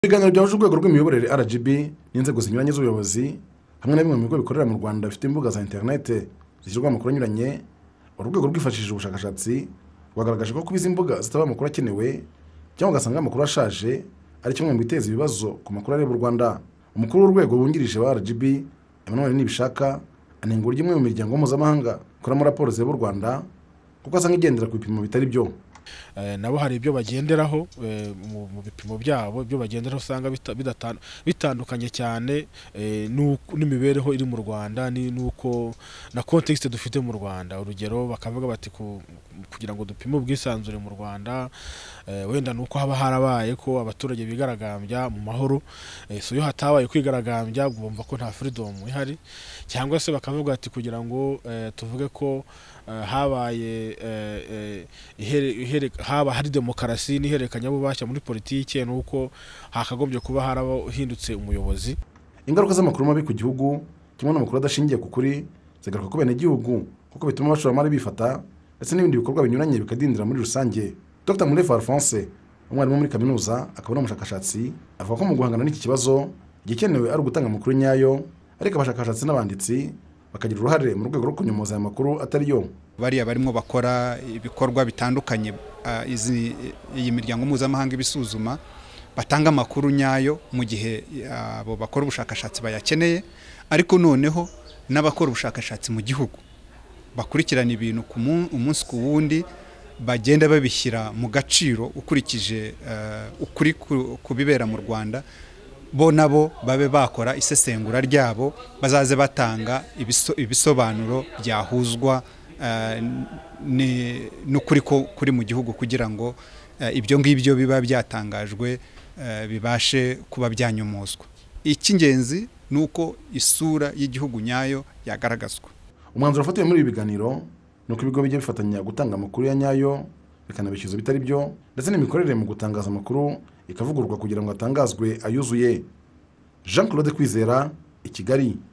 Ibiganiro byahuje urwego rw'imiyoborere RGB n'inzego zinyuranye z'ubuyobozi hamwe na bimwe mu bigo bikorera mu Rwanda bifite imbuga za internet zishyirwa amakuru anyuranye. Urwego rwifashishije ubushakashatsi rwagaragaje ko kubiza imbuga zitaba amakuru akenewe cyangwa ugasanga amakuru ashaje ari kimwe mu biteza ibibazo ku makuru areba u Rwanda. Umukuru w'urwego wungirije wa RGB nibishaka anenga uburyo imwe mu miryango mpuzamahanga ikoramo raporo z'u Rwanda kuko asanga igendera ku bipimo bitari byo. Nabo hari ibyo bagenderaho mu bipimo byabo, ibyo bagenderaho usanga bitandukanye cyane n'imibereho iri mu Rwanda nuko na context dufite mu Rwanda. Urugero bakavuga bati kugira ngo dupime ubwisanzure mu Rwanda wenda nuko haba harabaye ko abaturage bigaragambya mu mahoro, so yo hatabaye kwigaragambya bumva ko nta freedom ihari, cyangwa se bakavuga ati kugira ngo tuvuge ko habaye haba hari demokarasi n'ihererekanya bubashya muri politike nuko hakagombye kuba harahindutse umuyobozi. Ingaruka z'amakuru mabi ku gihugu kimwe n'amakuru adashingiye ku kuri zigaruka ku bene igihugu kuko bituma abashoramari bifata ndetse n'ibindi bikorwa binyuranye bikadindira muri rusange. Dr. Alphonse umwarimu muri kaminuza akaba n'umushakashatsi avuga ko mu guhangana n'iki kibazo igikenewe ari ugutanga amakuru nyayo, ariko abashakashatsi n'abanditsi bakagira uruhare mu rwego rwo kunyomoza aya makuru atari yo. Bariya barimo bakora ibikorwa bitandukanye iyi miryango mpuzamahanga ibisuzuma batanga amakuru nyayo mu gihe abo bakora ubushakashatsi bayakeneye, ariko noneho n'abakora ubushakashatsi mu gihugu bakurikirana ibintu umunsi ku wundi bagenda babishyira mu gaciro ukurikije ukuri kubibera mu Rwanda, bo nabo babe bakora isesengura ryabo bazaze batanga ibisobanuro byahuzwa n'ukuri kuri mu gihugu kugira ngo ibyo ngibyo biba byatangajwe bibashe kuba byanyomozwa. Icy'ingenzi nuko isura y'igihugu nyayo yagaragazwa. Umwanzuro ufatiwe muri ibi biganiro nuko ibigo bijya bifatanya gutanga amakuru ya nyayo bikanabishyuza bitari byo, ndetse n'imikorere mu gutangaza amakuru ikavugururwa kugira ngo atangazwe ayuzuye. Jean Claude Kwizera, i Kigali.